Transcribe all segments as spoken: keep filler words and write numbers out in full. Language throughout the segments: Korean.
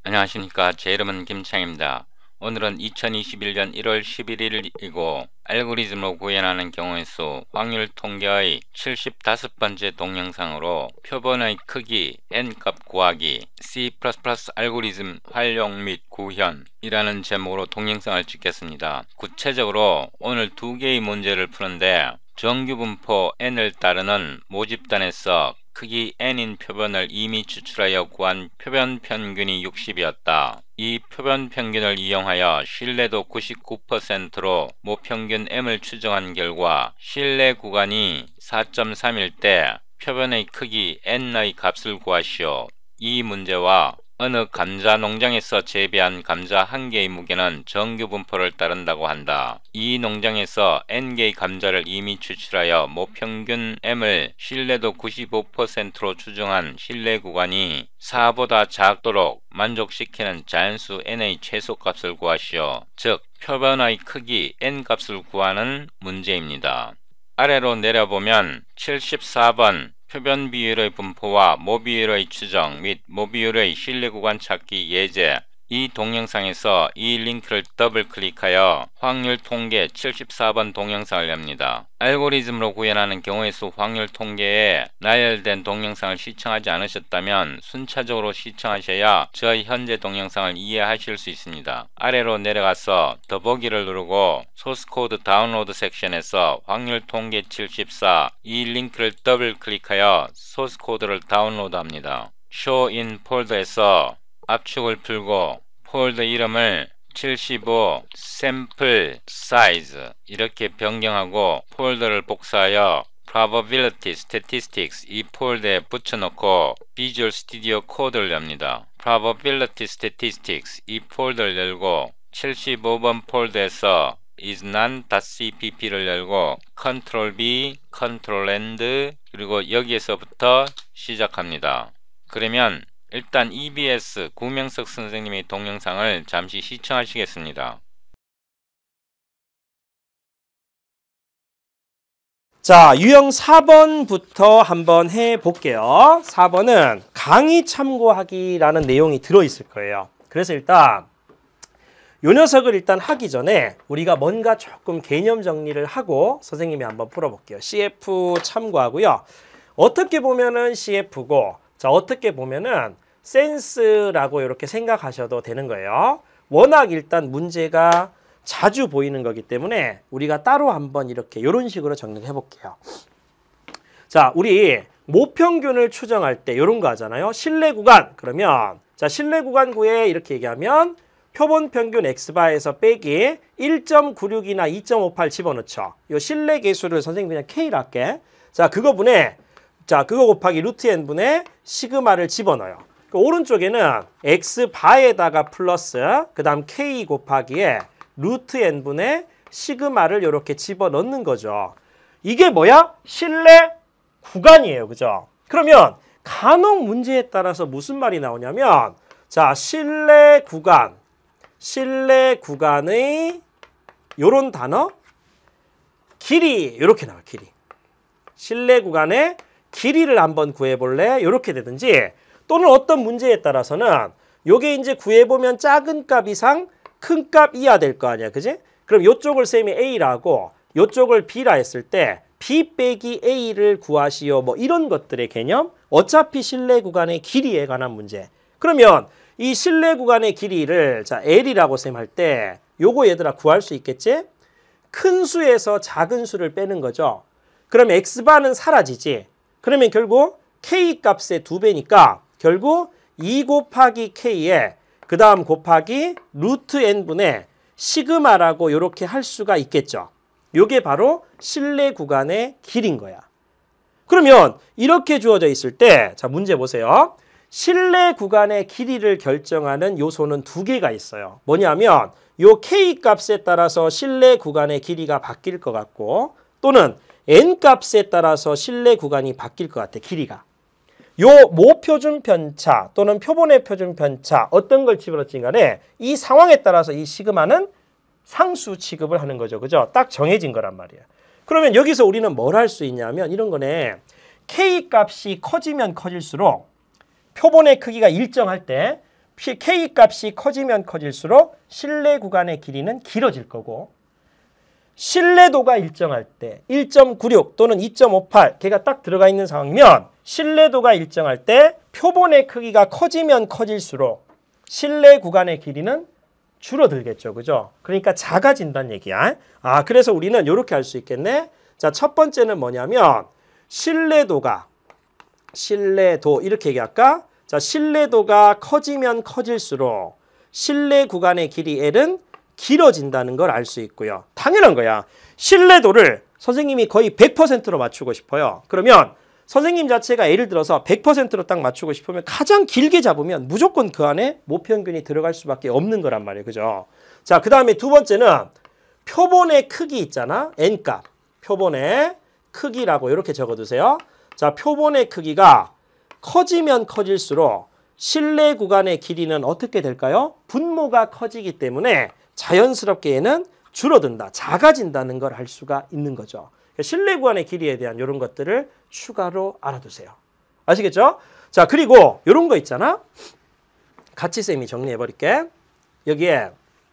안녕하십니까. 제 이름은 김창입니다. 오늘은 이천이십일 년 일월 십일일이고 알고리즘으로 구현하는 경우의 수 확률 통계의 칠십오 번째 동영상으로 표본의 크기 n값 구하기 C 플러스 플러스 알고리즘 활용 및 구현이라는 제목으로 동영상을 찍겠습니다. 구체적으로 오늘 두 개의 문제를 푸는데 정규분포 n을 따르는 모집단에서 크기 n인 표본을 이미 추출하여 구한 표본 평균이 육십이었다. 이 표본 평균을 이용하여 신뢰도 구십구 퍼센트로 모평균 m을 추정한 결과 신뢰 구간이 사 점 삼일 때 표본의 크기 n의 값을 구하시오. 이 문제와 어느 감자 농장에서 재배한 감자 한 개의 무게는 정규 분포를 따른다고 한다. 이 농장에서 n개의 감자를 이미 추출하여 모평균 m을 신뢰도 구십오 퍼센트로 추정한 신뢰 구간이 사보다 작도록 만족시키는 자연수 n의 최소값을 구하시오. 즉 표본의 크기 n값을 구하는 문제입니다. 아래로 내려보면 칠십사 번 표본 비율의 분포와 모비율의 추정 및 모비율의 신뢰 구간 찾기 예제, 이 동영상에서 이 링크를 더블 클릭하여 확률 통계 칠십사 번 동영상을 엽니다. 알고리즘으로 구현하는 경우의 수 확률 통계에 나열된 동영상을 시청하지 않으셨다면 순차적으로 시청하셔야 저의 현재 동영상을 이해하실 수 있습니다. 아래로 내려가서 더보기를 누르고 소스코드 다운로드 섹션에서 확률 통계 칠십사, 이 링크를 더블 클릭하여 소스코드를 다운로드합니다. Show in 폴더에서 압축을 풀고 폴더 이름을 칠십오 샘플 사이즈 이렇게 변경하고 폴더를 복사하여 probability statistics 이 폴더에 붙여놓고 비주얼 스튜디오 코드를 엽니다. probability statistics 이 폴더를 열고 칠십오 번 폴더에서 isNone.cpp를 열고 컨트롤 B, 컨트롤 N 그리고 여기에서부터 시작합니다. 그러면 일단 이비에스 구명석 선생님의 동영상을 잠시 시청하시겠습니다. 자, 유형 사 번부터 한번 해볼게요. 사 번은 강의 참고하기라는 내용이 들어있을 거예요. 그래서 일단 요 녀석을 일단 하기 전에 우리가 뭔가 조금 개념 정리를 하고 선생님이 한번 풀어볼게요. 씨에프 참고하고요. 어떻게 보면은 씨에프고 자, 어떻게 보면은 센스라고 이렇게 생각하셔도 되는 거예요. 워낙 일단 문제가 자주 보이는 거기 때문에 우리가 따로 한번 이렇게 이런 식으로 정리를 해볼게요. 자, 우리 모평균을 추정할 때 이런 거 하잖아요. 신뢰 구간. 그러면 자, 신뢰 구간 구에 이렇게 얘기하면 표본 평균 x바에서 빼기 일 점 구육이나 이 점 오팔 집어넣죠. 이 신뢰 계수를 선생님 그냥 K로 할게. 자, 그거 분에 자, 그거 곱하기 루트 n분의 시그마를 집어넣어요. 그 오른쪽에는 x바에다가 플러스 그 다음 k 곱하기에 루트 n분의 시그마를 이렇게 집어넣는 거죠. 이게 뭐야? 신뢰 구간이에요. 그죠? 그러면 간혹 문제에 따라서 무슨 말이 나오냐면 자, 신뢰 구간, 신뢰 구간의 요런 단어 길이 이렇게 나와요. 길이. 신뢰 구간의 길이를 한번 구해볼래? 이렇게 되든지 또는 어떤 문제에 따라서는 요게 이제 구해보면 작은 값 이상 큰 값 이하 될 거 아니야. 그지? 그럼 요쪽을 쌤이 A라고 요쪽을 B라 했을 때 B 빼기 A를 구하시오. 뭐 이런 것들의 개념. 어차피 신뢰 구간의 길이에 관한 문제. 그러면 이 신뢰 구간의 길이를 자 L이라고 쌤 할 때 요거 얘들아 구할 수 있겠지? 큰 수에서 작은 수를 빼는 거죠. 그럼 X바는 사라지지. 그러면 결국 K 값의 두 배니까 결국 이 곱하기 K에 그 다음 곱하기 루트 n분의 시그마라고 이렇게 할 수가 있겠죠. 이게 바로 신뢰 구간의 길인 거야. 그러면 이렇게 주어져 있을 때 자, 문제 보세요. 신뢰 구간의 길이를 결정하는 요소는 두 개가 있어요. 뭐냐면 요 K 값에 따라서 신뢰 구간의 길이가 바뀔 것 같고 또는 n 값에 따라서 신뢰 구간이 바뀔 것 같아. 길이가. 요 모표준 편차 또는 표본의 표준 편차 어떤 걸 집어넣지 간에 이 상황에 따라서 이 시그마는 상수 취급을 하는 거죠. 그죠? 딱 정해진 거란 말이에요. 그러면 여기서 우리는 뭘 할 수 있냐면 이런 거네. K 값이 커지면 커질수록 표본의 크기가 일정할 때 K 값이 커지면 커질수록 실내 구간의 길이는 길어질 거고 신뢰도가 일정할 때 일 점 구육 또는 이 점 오팔 걔가 딱 들어가 있는 상황이면 신뢰도가 일정할 때 표본의 크기가 커지면 커질수록 실내 구간의 길이는 줄어들겠죠. 그죠? 그러니까 작아진다는 얘기야. 아, 그래서 우리는 이렇게 할 수 있겠네. 자, 첫 번째는 뭐냐면 신뢰도가 신뢰도 이렇게 얘기할까? 자, 신뢰도가 커지면 커질수록 실내 구간의 길이 L은 길어진다는 걸 알 수 있고요. 당연한 거야. 신뢰도를 선생님이 거의 백 퍼센트로 맞추고 싶어요. 그러면 선생님 자체가 예를 들어서 백 퍼센트로 딱 맞추고 싶으면 가장 길게 잡으면 무조건 그 안에 모평균이 들어갈 수밖에 없는 거란 말이에요. 그죠? 자, 그 다음에 두 번째는 표본의 크기 있잖아. N값. 표본의 크기라고 이렇게 적어두세요. 자, 표본의 크기가 커지면 커질수록 실내 구간의 길이는 어떻게 될까요? 분모가 커지기 때문에 자연스럽게 얘는 줄어든다, 작아진다는 걸 알 수가 있는 거죠. 실내 구간의 길이에 대한 이런 것들을 추가로 알아두세요. 아시겠죠? 자, 그리고 이런 거 있잖아. 같이 쌤이 정리해 버릴게. 여기에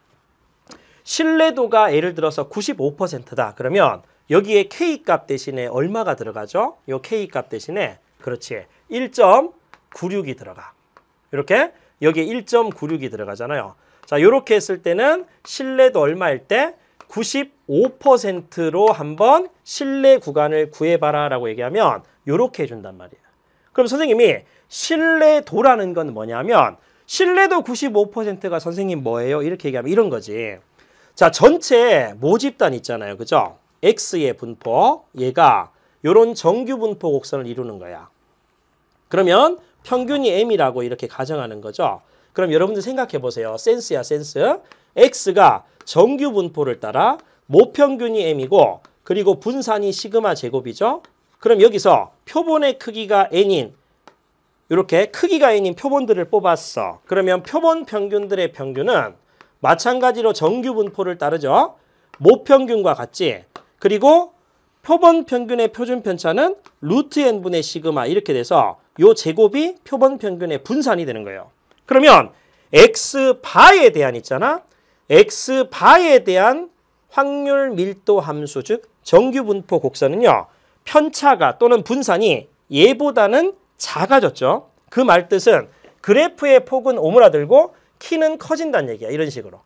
신뢰도가 예를 들어서 구십오 퍼센트다. 그러면 여기에 K 값 대신에 얼마가 들어가죠? 요 K 값 대신에 그렇지. 일 점 구육이 들어가. 이렇게 여기에 일 점 구육이 들어가잖아요. 자, 이렇게 했을 때는 신뢰도 얼마일 때? 구십오 퍼센트로 한번 신뢰 구간을 구해봐라 라고 얘기하면 이렇게 해준단 말이에요. 그럼 선생님이 신뢰도라는 건 뭐냐면 신뢰도 구십오 퍼센트가 선생님 뭐예요? 이렇게 얘기하면 이런 거지. 자, 전체 모집단 있잖아요. 그죠? X의 분포, 얘가 이런 정규 분포 곡선을 이루는 거야. 그러면 평균이 M이라고 이렇게 가정하는 거죠. 그럼 여러분들 생각해 보세요. 센스야, 센스. X가 정규 분포를 따라 모평균이 M이고 그리고 분산이 시그마 제곱이죠. 그럼 여기서 표본의 크기가 N인 이렇게 크기가 N인 표본들을 뽑았어. 그러면 표본 평균들의 평균은 마찬가지로 정규 분포를 따르죠. 모평균과 같지. 그리고 표본 평균의 표준 편차는 루트 N분의 시그마 이렇게 돼서 요 제곱이 표본 평균의 분산이 되는 거예요. 그러면 X바에 대한 있잖아. X바에 대한 확률 밀도 함수 즉 정규 분포 곡선은요. 편차가 또는 분산이 얘보다는 작아졌죠. 그 말 뜻은 그래프의 폭은 오므라들고 키는 커진다는 얘기야. 이런 식으로.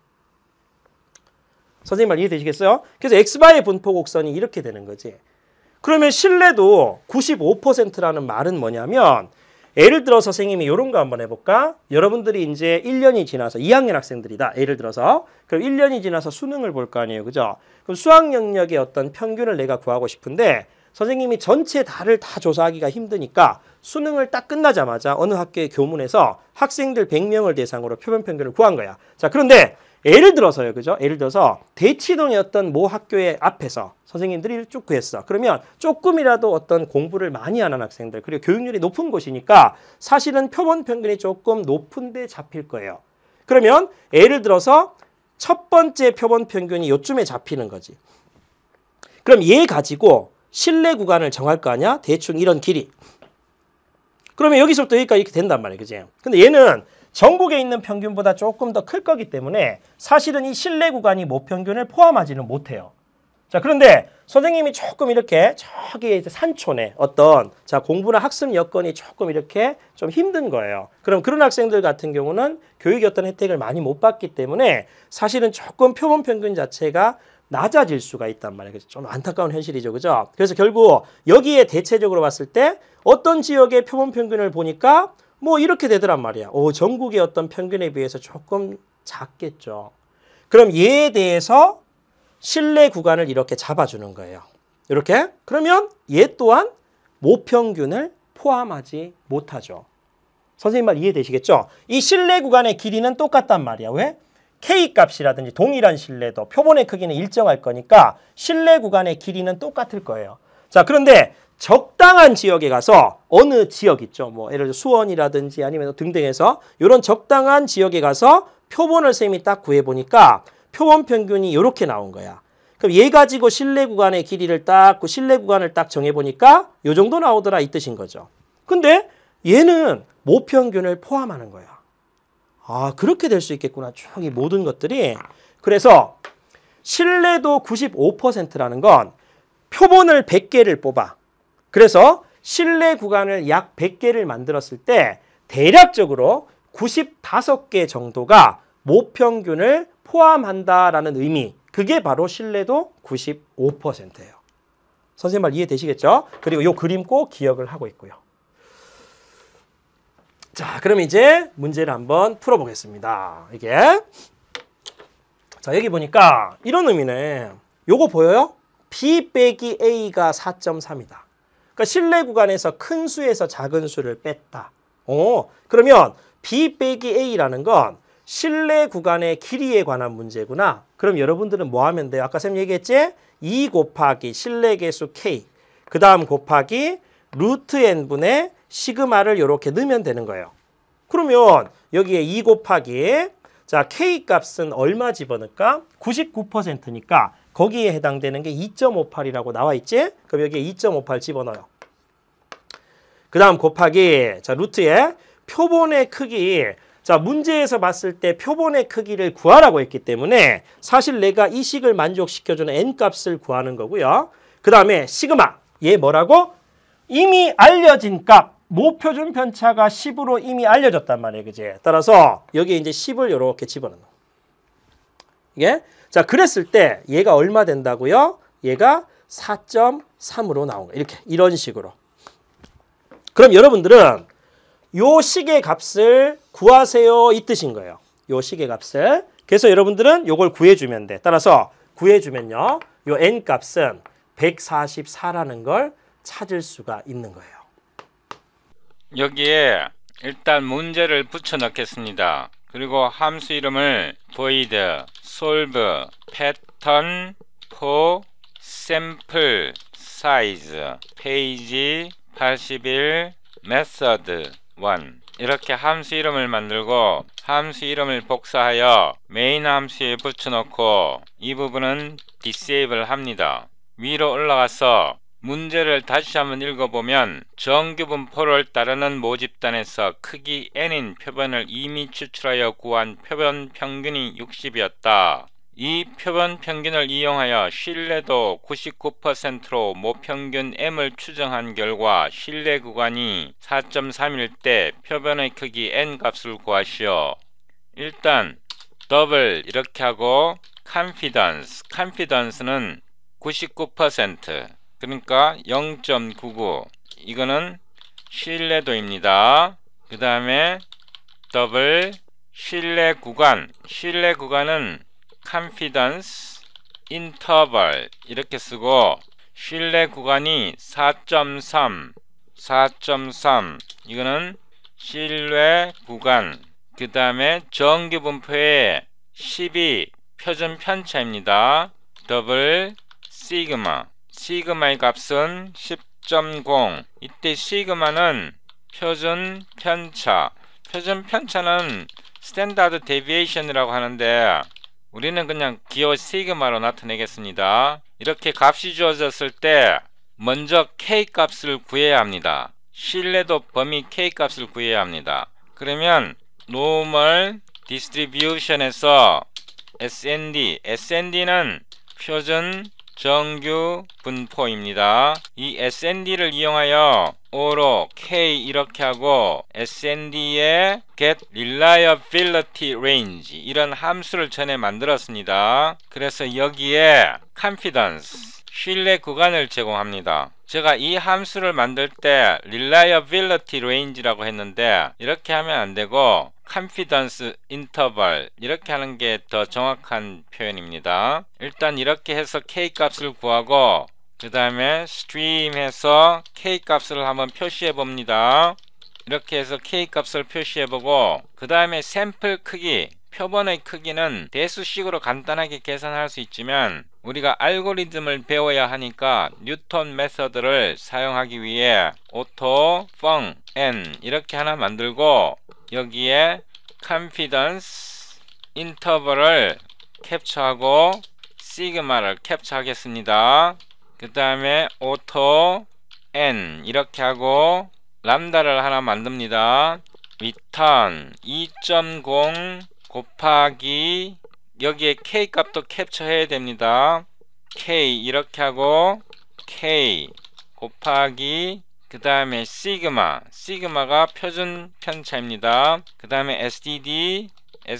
선생님 말 이해되시겠어요? 그래서 X바의 분포 곡선이 이렇게 되는 거지. 그러면 신뢰도 구십오 퍼센트라는 말은 뭐냐면 예를 들어서 선생님이 이런 거 한번 해볼까? 여러분들이 이제 일 년이 지나서 이 학년 학생들이다. 예를 들어서 그럼 일 년이 지나서 수능을 볼 거 아니에요. 그죠? 그럼 수학 영역의 어떤 평균을 내가 구하고 싶은데 선생님이 전체 다를 다 조사하기가 힘드니까 수능을 딱 끝나자마자 어느 학교의 교문에서 학생들 백 명을 대상으로 표본 평균을 구한 거야. 자, 그런데 예를 들어서요. 그죠? 예를 들어서 대치동의 어떤 모 학교의 앞에서 선생님들이 쭉 구했어. 그러면 조금이라도 어떤 공부를 많이 하는 학생들 그리고 교육률이 높은 곳이니까 사실은 표본 평균이 조금 높은 데 잡힐 거예요. 그러면 예를 들어서 첫 번째 표본 평균이 요쯤에 잡히는 거지. 그럼 얘 가지고 신뢰 구간을 정할 거 아니야? 대충 이런 길이. 그러면 여기서부터 여기까지 이렇게 된단 말이에요. 그지? 근데 얘는 전국에 있는 평균보다 조금 더 클 거기 때문에 사실은 이 신뢰 구간이 모평균을 포함하지는 못해요. 자, 그런데 선생님이 조금 이렇게 저기 산촌에 어떤 자 공부나 학습 여건이 조금 이렇게 좀 힘든 거예요. 그럼 그런 학생들 같은 경우는 교육의 어떤 혜택을 많이 못 받기 때문에 사실은 조금 표본 평균 자체가 낮아질 수가 있단 말이에요. 그래서 좀 안타까운 현실이죠. 그죠? 그래서 결국 여기에 대체적으로 봤을 때 어떤 지역의 표본 평균을 보니까 뭐 이렇게 되더란 말이야. 오, 전국의 어떤 평균에 비해서 조금 작겠죠. 그럼 얘에 대해서 신뢰 구간을 이렇게 잡아주는 거예요. 이렇게. 그러면 얘 또한 모평균을 포함하지 못하죠. 선생님 말 이해되시겠죠? 이 신뢰 구간의 길이는 똑같단 말이야. 왜? K 값이라든지 동일한 신뢰도, 표본의 크기는 일정할 거니까 신뢰 구간의 길이는 똑같을 거예요. 자, 그런데 적당한 지역에 가서 어느 지역 있죠. 뭐 예를 들어 수원이라든지 아니면 등등해서 이런 적당한 지역에 가서 표본을 쌤이 딱 구해보니까 표본 평균이 이렇게 나온 거야. 그럼 얘 가지고 신뢰 구간의 길이를 딱, 신뢰 구간을 딱 정해보니까 이 정도 나오더라 이 뜻인 거죠. 근데 얘는 모평균을 포함하는 거야. 아, 그렇게 될 수 있겠구나. 쭉 이 모든 것들이. 그래서 신뢰도 구십오 퍼센트라는 건 표본을 백 개를 뽑아. 그래서 신뢰 구간을 약 백 개를 만들었을 때 대략적으로 구십오 개 정도가 모평균을 포함한다라는 의미. 그게 바로 신뢰도 구십오 퍼센트예요. 선생님 말 이해되시겠죠? 그리고 이 그림 꼭 기억을 하고 있고요. 자, 그럼 이제 문제를 한번 풀어보겠습니다. 이게 자, 여기 보니까 이런 의미네. 요거 보여요? B 빼기 A가 사 점 삼이다. 그러니까 신뢰 구간에서 큰 수에서 작은 수를 뺐다. 어, 그러면 B 빼기 A라는 건 신뢰 구간의 길이에 관한 문제구나. 그럼 여러분들은 뭐 하면 돼요? 아까 쌤 얘기했지? 이 곱하기 신뢰 개수 K, 그 다음 곱하기 루트 N분의 시그마를 이렇게 넣으면 되는 거예요. 그러면 여기에 이 곱하기 자 K 값은 얼마 집어넣을까? 구십구 퍼센트니까 거기에 해당되는 게 이 점 오팔이라고 나와 있지? 그럼 여기에 이 점 오팔 집어넣어요. 그 다음 곱하기 자 루트에 표본의 크기. 자 문제에서 봤을 때 표본의 크기를 구하라고 했기 때문에 사실 내가 이 식을 만족시켜주는 n 값을 구하는 거고요. 그 다음에 시그마. 얘 뭐라고? 이미 알려진 값. 모표준 편차가 십으로 이미 알려졌단 말이에요. 그지? 따라서 여기에 이제 십을 이렇게 집어넣는 거예요. 이게 자 그랬을 때 얘가 얼마 된다고요? 얘가 사 점 삼으로 나온 거예요. 이렇게 이런 식으로. 그럼 여러분들은 요 식의 값을 구하세요 이 뜻인 거예요. 요 식의 값을. 그래서 여러분들은 요걸 구해주면 돼. 따라서 구해주면요. 요 n 값은 백사십사라는 걸 찾을 수가 있는 거예요. 여기에 일단 문제를 붙여 넣겠습니다. 그리고 함수 이름을 void solve pattern for sample size 페이지 팔십일 method 일 이렇게 함수 이름을 만들고 함수 이름을 복사하여 메인 함수에 붙여넣고 이 부분은 disable 합니다. 위로 올라가서 문제를 다시 한번 읽어보면 정규분포를 따르는 모집단에서 크기 n인 표본을 이미 추출하여 구한 표본 평균이 육십이었다. 이 표본 평균을 이용하여 신뢰도 구십구 퍼센트로 모평균 m을 추정한 결과 신뢰 구간이 사 점 삼일 때 표본의 크기 n 값을 구하시오. 일단 더블 이렇게 하고 confidence, confidence는 구십구 퍼센트 그러니까 영 점 구구 이거는 신뢰도입니다. 그 다음에 더블 신뢰 구간, 신뢰 구간은 confidence interval 이렇게 쓰고 신뢰 구간이 사 점 삼, 사 점 삼 이거는 신뢰 구간. 그 다음에 정규분포의 십이 표준 편차입니다. 더블 시그마. 시그마의 값은 십 점 공. 이때 시그마는 표준 편차. 표준 편차는 스탠다드 데비에이션이라고 하는데 우리는 그냥 기호 시그마로 나타내겠습니다. 이렇게 값이 주어졌을 때 먼저 K 값을 구해야 합니다. 신뢰도 범위 K 값을 구해야 합니다. 그러면 normal distribution에서 에스엔디, 에스엔디는 표준 정규 분포입니다. 이 에스엔디를 이용하여 오로 K 이렇게 하고 에스엔디의 get reliability range 이런 함수를 전에 만들었습니다. 그래서 여기에 confidence 신뢰 구간을 제공합니다. 제가 이 함수를 만들 때 reliability range라고 했는데 이렇게 하면 안 되고 confidence interval 이렇게 하는 게 더 정확한 표현입니다. 일단 이렇게 해서 K 값을 구하고 그 다음에 stream 해서 K 값을 한번 표시해 봅니다. 이렇게 해서 K 값을 표시해 보고 그 다음에 샘플 크기 표본의 크기는 대수식으로 간단하게 계산할 수 있지만 우리가 알고리즘을 배워야 하니까 뉴턴 메서드를 사용하기 위해 auto fun n 이렇게 하나 만들고 여기에 confidence interval을 캡처하고 시그마를 캡처하겠습니다. 그 다음에 auto n 이렇게 하고 람다를 하나 만듭니다. return 이 점 공 곱하기 여기에 k 값도 캡처해야 됩니다. k 이렇게 하고 k 곱하기 그 다음에 시그마 시그마가 표준 편차입니다. 그 다음에 std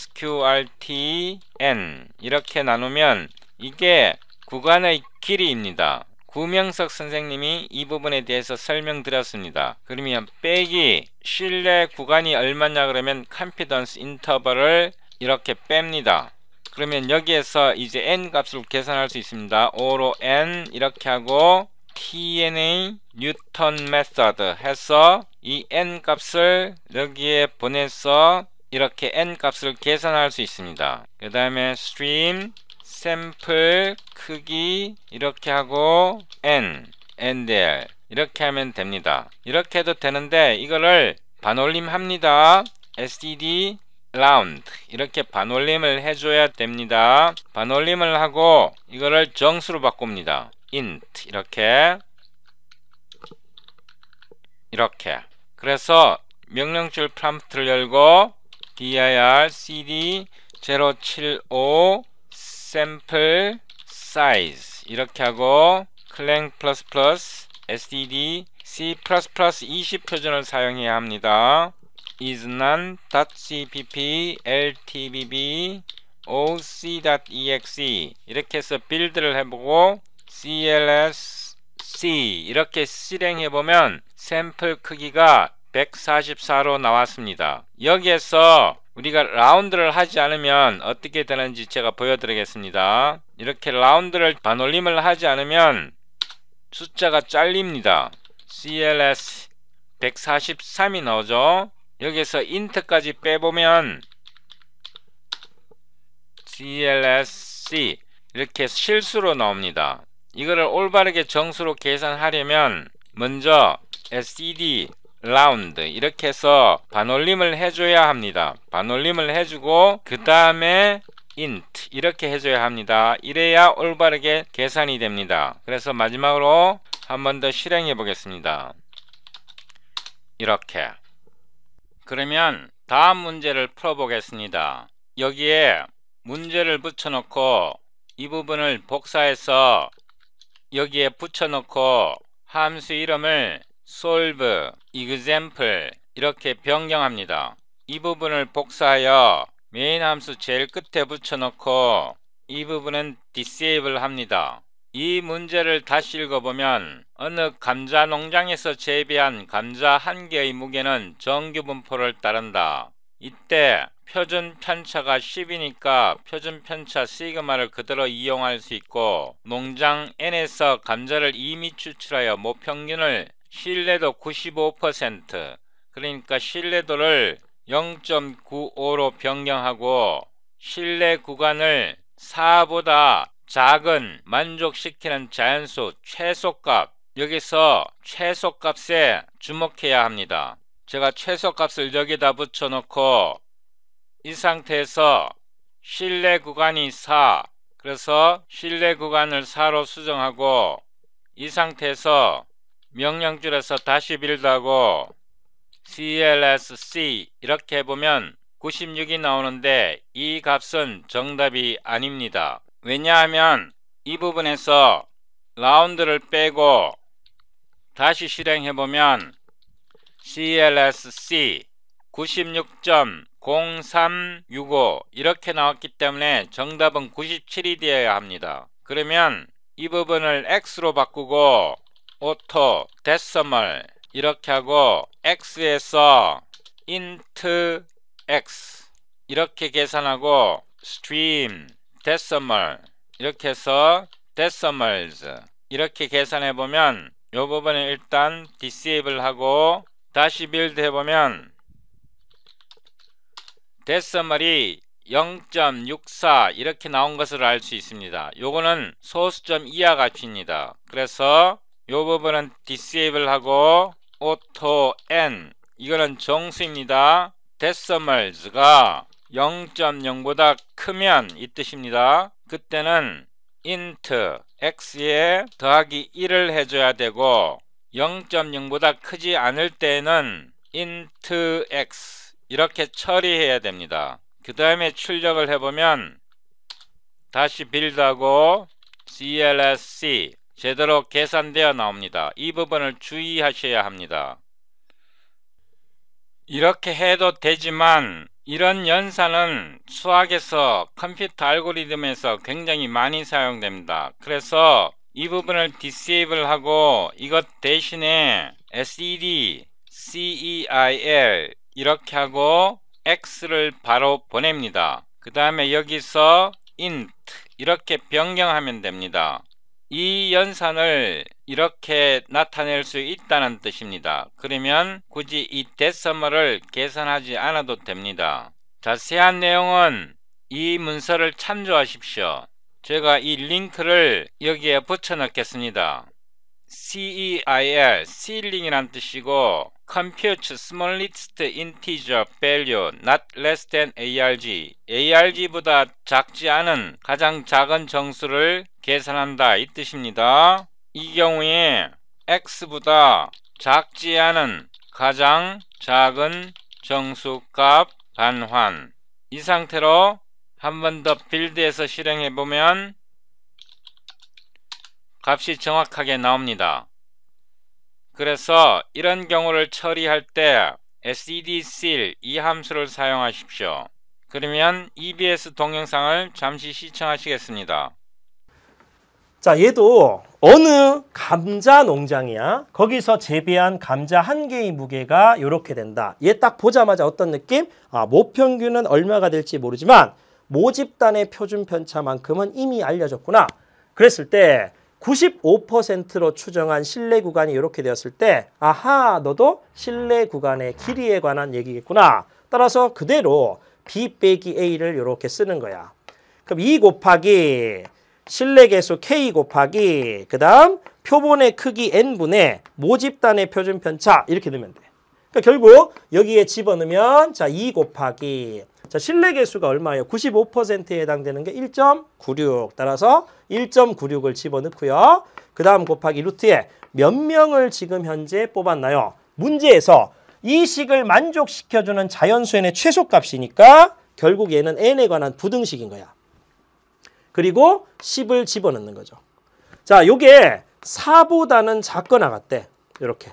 sqrtn 이렇게 나누면 이게 구간의 길이입니다. 구명석 선생님이 이 부분에 대해서 설명드렸습니다. 그러면 빼기 신뢰 구간이 얼마냐 그러면 confidence interval을 이렇게 뺍니다. 그러면 여기에서 이제 n 값을 계산할 수 있습니다. 오로 n 이렇게 하고 tna 뉴턴 메서드 해서 이 n 값을 여기에 보내서 이렇게 n 값을 계산할 수 있습니다. 그 다음에 stream 샘플 크기 이렇게 하고 n ndl 이렇게 하면 됩니다. 이렇게 해도 되는데 이거를 반올림 합니다. std round 이렇게 반올림을 해줘야 됩니다. 반올림을 하고 이거를 정수로 바꿉니다. int 이렇게 이렇게 그래서 명령줄 프롬프트를 열고 dir cd 공칠오 샘플 사이즈 이렇게 하고 clang 플러스 플러스 std c 플러스 플러스 이십 표준을 사용해야 합니다. is none.cpp ltbb oc.exe 이렇게 해서 빌드를 해보고 cls c 이렇게 실행해보면 샘플 크기가 백사십사로 나왔습니다. 여기에서 우리가 라운드를 하지 않으면 어떻게 되는지 제가 보여드리겠습니다. 이렇게 라운드를 반올림을 하지 않으면 숫자가 잘립니다. cls 백사십삼이 나오죠. 여기서 int까지 빼보면 clsc 이렇게 실수로 나옵니다. 이거를 올바르게 정수로 계산하려면 먼저 std round 이렇게 해서 반올림을 해줘야 합니다. 반올림을 해주고 그 다음에 int 이렇게 해줘야 합니다. 이래야 올바르게 계산이 됩니다. 그래서 마지막으로 한 번 더 실행해 보겠습니다. 이렇게 그러면 다음 문제를 풀어 보겠습니다. 여기에 문제를 붙여놓고 이 부분을 복사해서 여기에 붙여놓고 함수 이름을 solve example 이렇게 변경합니다. 이 부분을 복사하여 메인 함수 제일 끝에 붙여놓고 이 부분은 disable 합니다. 이 문제를 다시 읽어보면 어느 감자 농장에서 재배한 감자 한 개의 무게는 정규 분포를 따른다. 이때 표준 편차가 십이니까 표준 편차 시그마를 그대로 이용할 수 있고 농장 N에서 감자를 이미 추출하여 모평균을 신뢰도 구십오 퍼센트 그러니까 신뢰도를 영 점 구오로 변경하고 신뢰 구간을 사보다 작은 만족시키는 자연수 최소값 여기서 최소값에 주목해야 합니다. 제가 최소값을 여기다 붙여놓고 이 상태에서 신뢰 구간이 사 그래서 신뢰 구간을 사로 수정하고 이 상태에서 명령줄에서 다시 빌드하고 clsc 이렇게 해보면 구십육이 나오는데 이 값은 정답이 아닙니다. 왜냐하면 이 부분에서 라운드를 빼고 다시 실행해보면 clsc 구십육 점 공삼육오 이렇게 나왔기 때문에 정답은 구십칠이 되어야 합니다. 그러면 이 부분을 x로 바꾸고 auto decimal 이렇게 하고 x에서 int x 이렇게 계산하고 stream decimal 이렇게 해서 decimals 이렇게 계산해 보면 이 부분을 일단 disable 하고 다시 빌드 해보면 decimal이 영 점 육사 이렇게 나온 것을 알 수 있습니다. 요거는 소수점 이하 값입니다. 그래서 이 부분은 disable 하고 auto n 이거는 정수입니다. decimals가 영 점 영보다 크면 이 뜻입니다. 그때는 int x에 더하기 일을 해줘야 되고 영 점 영보다 크지 않을 때에는 int x 이렇게 처리해야 됩니다. 그 다음에 출력을 해보면 다시 빌드하고 씨엘에스씨 제대로 계산되어 나옵니다. 이 부분을 주의하셔야 합니다. 이렇게 해도 되지만 이런 연산은 수학에서 컴퓨터 알고리즘에서 굉장히 많이 사용됩니다. 그래서 이 부분을 디세이블 하고 이것 대신에 에스이디, cer 이렇게 하고 x를 바로 보냅니다. 그 다음에 여기서 int 이렇게 변경하면 됩니다. 이 연산을 이렇게 나타낼 수 있다는 뜻입니다. 그러면 굳이 이 데시멀을 계산하지 않아도 됩니다. 자세한 내용은 이 문서를 참조하십시오. 제가 이 링크를 여기에 붙여 넣겠습니다. cer, ceiling이란 뜻이고 compute smallest integer value not less than arg, arg보다 작지 않은 가장 작은 정수를 계산한다 이 뜻입니다. 이 경우에 x보다 작지 않은 가장 작은 정수값 반환, 이 상태로 한 번 더 빌드해서 실행해 보면 값이 정확하게 나옵니다. 그래서 이런 경우를 처리할 때 에스이디실 이 함수를 사용하십시오. 그러면 이비에스 동영상을 잠시 시청하시겠습니다. 자, 얘도 어느 감자 농장이야. 거기서 재배한 감자 한 개의 무게가 이렇게 된다. 얘 딱 보자마자 어떤 느낌? 아, 모평균은 얼마가 될지 모르지만 모집단의 표준 편차만큼은 이미 알려졌구나. 그랬을 때 구십오 퍼센트로 추정한 신뢰 구간이 이렇게 되었을 때 아하, 너도 신뢰 구간의 길이에 관한 얘기겠구나. 따라서 그대로 B 빼기 A를 이렇게 쓰는 거야. 그럼 이 곱하기 신뢰계수 K 곱하기 그 다음 표본의 크기 N분의 모집단의 표준 편차 이렇게 넣으면 돼. 그러니까 결국 여기에 집어넣으면 자 이 곱하기 자 신뢰계수가 얼마예요? 구십오 퍼센트에 해당되는 게 일 점 구육. 따라서 일 점 구육을 집어넣고요. 그 다음 곱하기 루트에 몇 명을 지금 현재 뽑았나요? 문제에서 이 식을 만족시켜주는 자연수의 최소값이니까 결국 얘는 n에 관한 부등식인 거야. 그리고 십을 집어넣는 거죠. 자, 요게 사보다는 작거나 같대. 이렇게.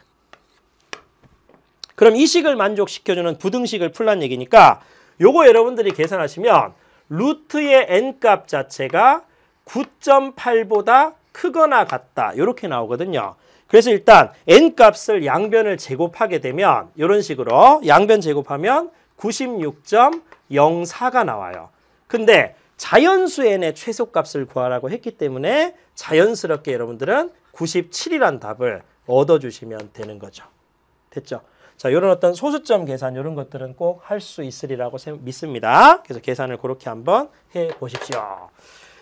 그럼 이 식을 만족시켜주는 부등식을 풀란 얘기니까 요거 여러분들이 계산하시면 루트의 n값 자체가 구 점 팔보다 크거나 같다. 이렇게 나오거든요. 그래서 일단 n값을 양변을 제곱하게 되면 이런 식으로 양변 제곱하면 구십육 점 영사가 나와요. 근데 자연수 n의 최소값을 구하라고 했기 때문에 자연스럽게 여러분들은 구십칠이란 답을 얻어주시면 되는 거죠. 됐죠? 자, 이런 어떤 소수점 계산 이런 것들은 꼭 할 수 있으리라고 믿습니다. 그래서 계산을 그렇게 한번 해 보십시오.